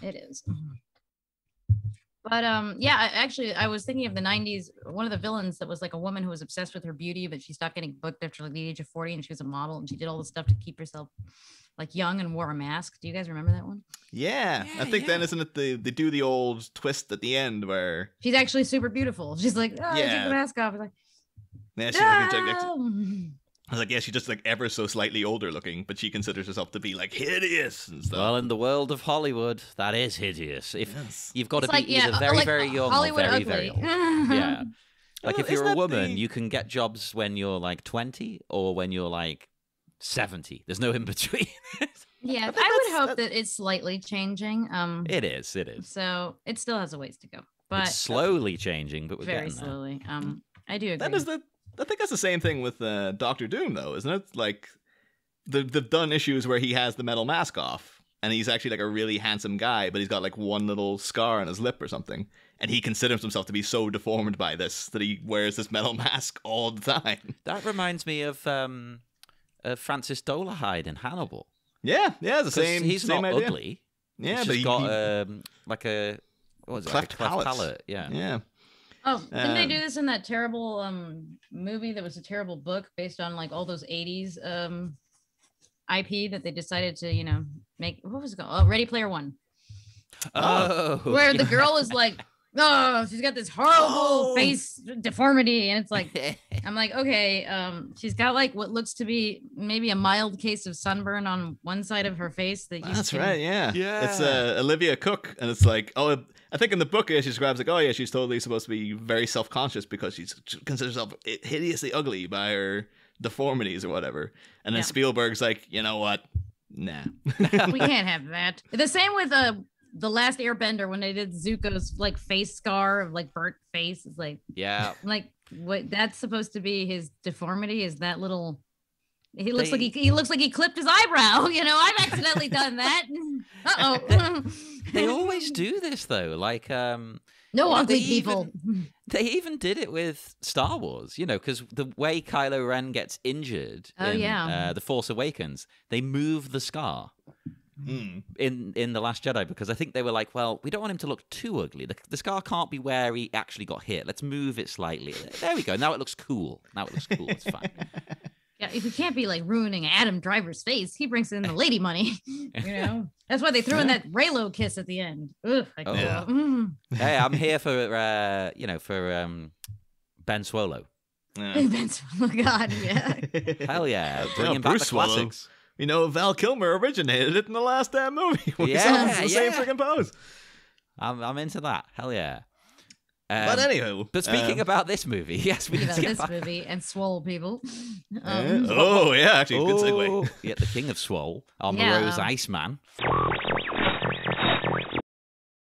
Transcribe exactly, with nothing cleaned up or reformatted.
It is. But um, yeah, I, actually, I was thinking of the nineties. One of the villains that was like a woman who was obsessed with her beauty, but she stopped getting booked after like the age of forty, and she was a model, and she did all the stuff to keep herself like young and wore a mask. Do you guys remember that one? Yeah, yeah I think yeah. then isn't it the they do the old twist at the end where she's actually super beautiful. She's like, oh, Yeah. take the mask off. It's like, yeah, she's like, like, no! I was like, yeah, she's just like ever so slightly older looking, but she considers herself to be like hideous and stuff. Well, in the world of Hollywood, that is hideous. If Yes. you've got to It's be like, yeah, either very, like very young Hollywood or very, ugly. very old. Yeah. Like Well, if you're isn't a that woman, the- you can get jobs when you're like twenty or when you're like seventy. There's no in between. Yeah, I, think would that's- hope that it's slightly changing. Um, It is. It is. so it still has a ways to go, but It's slowly changing, but we're very getting there. slowly. Um, I do agree. That is the. I think that's the same thing with uh, Doctor Doom, though, isn't it? Like, they've, they've done issues where he has the metal mask off, and he's actually like a really handsome guy, but he's got like one little scar on his lip or something, and he considers himself to be so deformed by this that he wears this metal mask all the time. That reminds me of um, uh, Francis Dolarhyde in Hannibal. Yeah, yeah, the 'Cause same. He's same not idea. ugly. Yeah, He's but just he, got he- um, like a what was it? Cleft like a cleft palate. palate. Yeah. yeah. Oh, didn't they Um, do this in that terrible um movie that was a terrible book based on like all those eighties um I P that they decided to, you know, make what was it called? Oh, Ready Player One. Oh, Where the girl is like, oh, she's got this horrible Oh. face deformity, and it's like I'm like, okay, um, she's got like what looks to be maybe a mild case of sunburn on one side of her face that you That's can- right, yeah. Yeah. It's uh, Olivia Cook, and it's like, oh, I think in the book, yeah, she describes like, oh, yeah, she's totally supposed to be very self-conscious because she's, she considers herself hideously ugly by her deformities or whatever. And then Yeah. Spielberg's like, you know what? Nah. we can't have that. The same with uh the last Airbender when they did Zuko's like face scar of like burnt face. It's like yeah. like what that's supposed to be his deformity is that little. He looks They- like he, he looks like he clipped his eyebrow. You know, I've accidentally done that. Uh oh. They always do this though. Like, um, no you know, ugly they people. they even did it with Star Wars. You know, because the way Kylo Ren gets injured Oh, in yeah. uh, the Force Awakens, they move the scar Hmm. in in the Last Jedi because I think they were like, well, we don't want him to look too ugly. The, the scar can't be where he actually got hit. Let's move it slightly. There we go. Now it looks cool. Now it looks cool. It's fine. Yeah, if you can't be like ruining Adam Driver's face, he brings in the lady money. You know, that's why they threw in that Raylo kiss at the end. Ugh, I Oh. yeah. Mm. Hey, I'm here for uh, you know for um, Ben Swallow. Yeah. That's- oh God, yeah. Hell yeah, bringing Yeah, back Bruce the Swallow. classics. You know, Val Kilmer originated it in the last damn movie. when he Yeah, saw the same yeah. freaking pose. I'm I'm into that. Hell yeah. Um, But anywho. but speaking um, about this movie, yes, we Speaking need of to get this back. movie and swole people. eh, Um, oh, yeah, actually, good segue. Oh, yeah, the King of Swole, Armorose Yeah. Iceman.